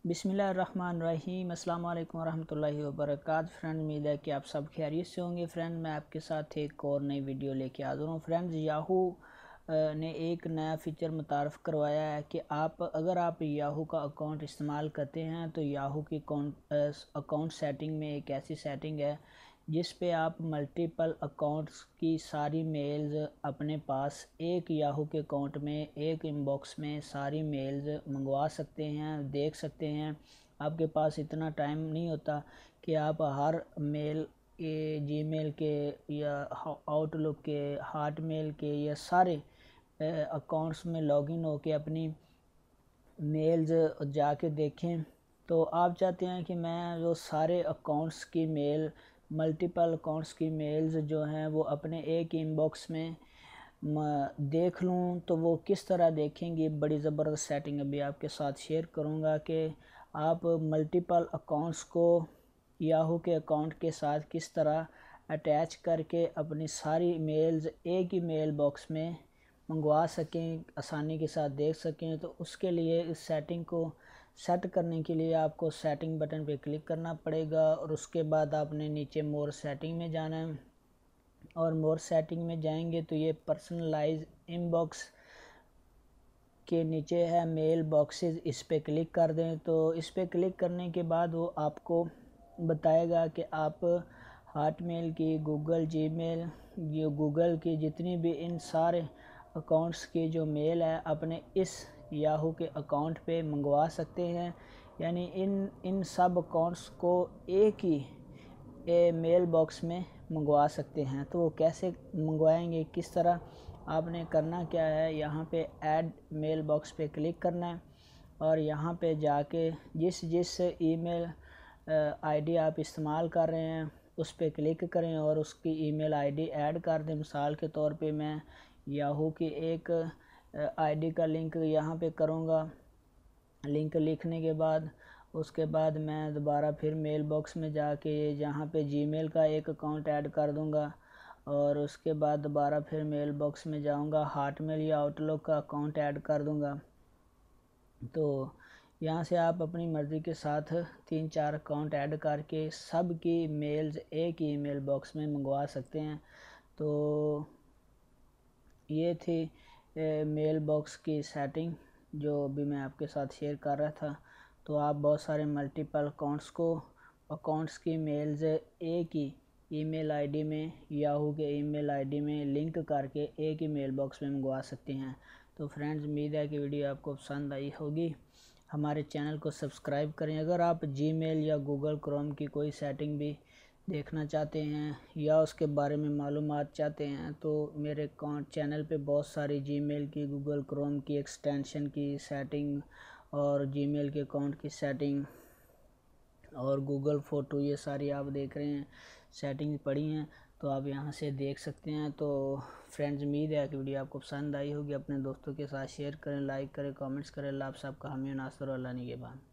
बिस्मिल्लाहिर्रहमानिर्रहीम। अस्सलाम वालेकुम वरहमतुल्लाहि वबरकातुहू। फ्रेंड, उम्मीद है कि आप सब खैरियत से होंगे। फ्रेंड, मैं आपके साथ एक और नई वीडियो लेके हाज़िर हूँ। फ्रेंड्स, याहू ने एक नया फ़ीचर मुतारफ़ करवाया है कि अगर आप याहू का अकाउंट इस्तेमाल करते हैं तो याहू की अकाउंट सेटिंग में एक ऐसी सेटिंग है जिस पे आप मल्टीपल अकाउंट्स की सारी मेल्स अपने पास एक याहू के अकाउंट में, एक इनबॉक्स में सारी मेल्स मंगवा सकते हैं, देख सकते हैं। आपके पास इतना टाइम नहीं होता कि आप हर मेल के, जीमेल के या आउटलुक के, हॉटमेल के या सारे अकाउंट्स में लॉगिन होके अपनी मेल्स जाके देखें। तो आप चाहते हैं कि मैं जो सारे अकाउंट्स की मेल, मल्टीपल अकाउंट्स की मेल्स जो हैं वो अपने एक इनबॉक्स में देख लूँ, तो वो किस तरह देखेंगे। बड़ी ज़बरदस्त सेटिंग अभी आपके साथ शेयर करूँगा कि आप मल्टीपल अकाउंट्स को याहू के अकाउंट के साथ किस तरह अटैच करके अपनी सारी मेल्स एक ही मेल बॉक्स में मंगवा सकें, आसानी के साथ देख सकें। तो उसके लिए इस सेटिंग को सेट करने के लिए आपको सेटिंग बटन पे क्लिक करना पड़ेगा और उसके बाद आपने नीचे मोर सेटिंग में जाना है और मोर सेटिंग में जाएंगे तो ये पर्सनलाइज इनबॉक्स के नीचे है मेल बॉक्सेस, इस पे क्लिक कर दें। तो इस पे क्लिक करने के बाद वो आपको बताएगा कि आप हॉटमेल की, गूगल जीमेल, ये गूगल की जितनी भी इन सारे अकाउंट्स की जो मेल है अपने इस याहू के अकाउंट पे मंगवा सकते हैं। यानी इन सब अकाउंट्स को एक ही मेल बॉक्स में मंगवा सकते हैं। तो वो कैसे मंगवाएंगे, किस तरह, आपने करना क्या है, यहाँ पे ऐड मेल बॉक्स पे क्लिक करना है और यहाँ पे जाके जिस ईमेल आईडी आप इस्तेमाल कर रहे हैं उस पे क्लिक करें और उसकी ईमेल आईडी ऐड कर दें। मिसाल के तौर पे मैं याहू की एक आईडी का लिंक यहाँ पे करूँगा। लिंक लिखने के बाद उसके बाद मैं दोबारा फिर मेल बॉक्स में जाके जहाँ पे जीमेल का एक अकाउंट ऐड कर दूँगा और उसके बाद दोबारा फिर मेल बॉक्स में जाऊँगा, हॉटमेल या आउटलुक का अकाउंट ऐड कर दूँगा। तो यहाँ से आप अपनी मर्ज़ी के साथ 3-4 अकाउंट ऐड करके सब की मेल्स एक ही मेल बॉक्स में मंगवा सकते हैं। तो ये थी मेल बॉक्स की सेटिंग जो अभी मैं आपके साथ शेयर कर रहा था। तो आप बहुत सारे मल्टीपल अकाउंट्स की मेल्स एक ही ईमेल आईडी में, याहू के ईमेल आईडी में लिंक करके एक ही मेल बॉक्स में मंगवा सकते हैं। तो फ्रेंड्स, उम्मीद है कि वीडियो आपको पसंद आई होगी। हमारे चैनल को सब्सक्राइब करें। अगर आप जीमेल या गूगल क्रोम की कोई सेटिंग भी देखना चाहते हैं या उसके बारे में मालूमात चाहते हैं तो मेरे चैनल पे बहुत सारी जीमेल की, गूगल क्रोम की एक्सटेंशन की सेटिंग और जीमेल के अकाउंट की सेटिंग और गूगल फ़ोटो, ये सारी आप देख रहे हैं सेटिंग पड़ी हैं, तो आप यहाँ से देख सकते हैं। तो फ्रेंड्स, उम्मीद है कि वीडियो आपको पसंद आई होगी। अपने दोस्तों के साथ शेयर करें, लाइक करें, कमेंट्स करें। अल्लाह आप सबका हामी नासर, अल्लाह निगहबान।